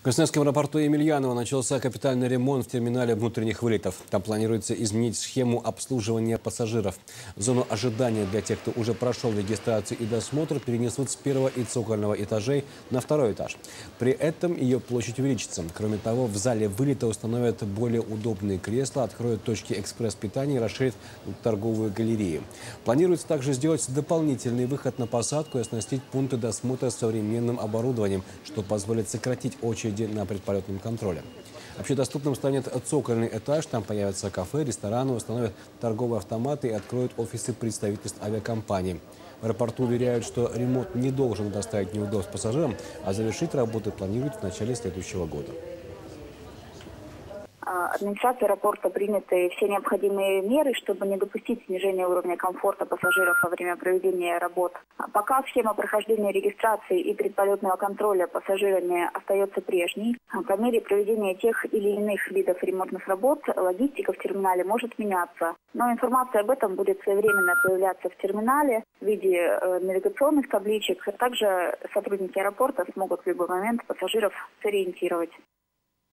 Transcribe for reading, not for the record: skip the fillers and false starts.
Красноярском аэропорту Емельянова начался капитальный ремонт в терминале внутренних вылетов. Там планируется изменить схему обслуживания пассажиров. В зону ожидания для тех, кто уже прошел регистрацию и досмотр, перенесут с первого и цокольного этажей на второй этаж. При этом ее площадь увеличится. Кроме того, в зале вылета установят более удобные кресла, откроют точки экспресс-питания и расширят торговые галереи. Планируется также сделать дополнительный выход на посадку и оснастить пункты досмотра современным оборудованием, что позволит сократить очередь на предполетном контроле. Общедоступным станет цокольный этаж. Там появятся кафе, рестораны, установят торговые автоматы и откроют офисы представительств авиакомпаний. В аэропорту уверяют, что ремонт не должен доставить неудобств пассажирам, а завершить работы планируют в начале следующего года. Администрация аэропорта приняты все необходимые меры, чтобы не допустить снижения уровня комфорта пассажиров во время проведения работ. Пока схема прохождения регистрации и предполетного контроля пассажирами остается прежней, по мере проведения тех или иных видов ремонтных работ логистика в терминале может меняться. Но информация об этом будет своевременно появляться в терминале в виде навигационных табличек. Также сотрудники аэропорта смогут в любой момент пассажиров сориентировать.